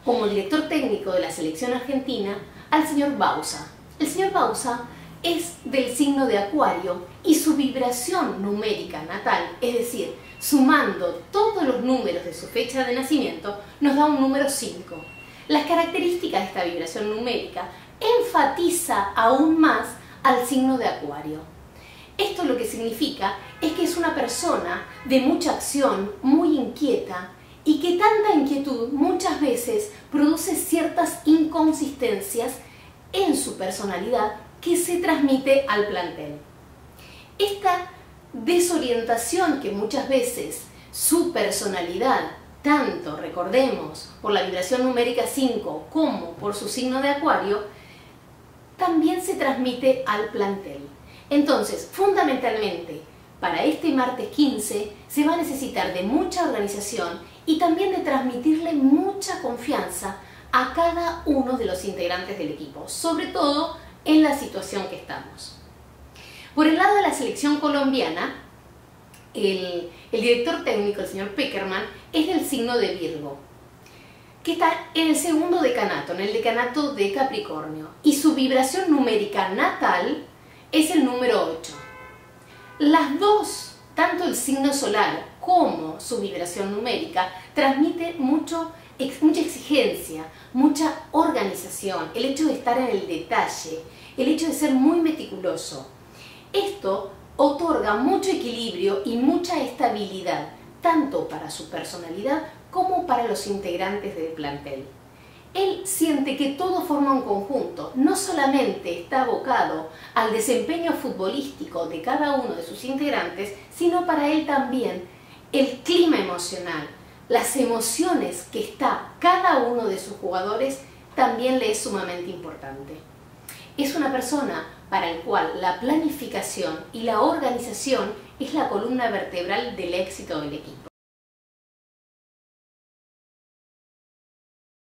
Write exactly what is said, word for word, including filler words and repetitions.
como director técnico de la selección argentina al señor Bauza. El señor Bauza es del signo de Acuario y su vibración numérica natal, es decir, sumando todos los números de su fecha de nacimiento, nos da un número cinco. Las características de esta vibración numérica enfatiza aún más al signo de Acuario. Esto lo que significa es que es una persona de mucha acción, muy inquieta, y que tanta inquietud muchas veces produce ciertas inconsistencias en su personalidad que se transmite al plantel. Esta desorientación que muchas veces su personalidad, tanto recordemos por la vibración numérica cinco como por su signo de Acuario, también se transmite al plantel. Entonces, fundamentalmente, para este martes quince se va a necesitar de mucha organización y también de transmitirle mucha confianza a cada uno de los integrantes del equipo, sobre todo en la situación que estamos. Por el lado de la selección colombiana, el, el director técnico, el señor Peckerman, es del signo de Virgo, que está en el segundo decanato, en el decanato de Capricornio, y su vibración numérica natal es el número ocho. Las dos, tanto el signo solar como su vibración numérica, transmite mucho, ex, mucha exigencia, mucha organización, el hecho de estar en el detalle, el hecho de ser muy meticuloso. Esto otorga mucho equilibrio y mucha estabilidad, tanto para su personalidad como para los integrantes del plantel. Él siente que todo forma un conjunto, no solamente está abocado al desempeño futbolístico de cada uno de sus integrantes, sino para él también el clima emocional, las emociones que está cada uno de sus jugadores también le es sumamente importante. Es una persona para el cual la planificación y la organización es la columna vertebral del éxito del equipo.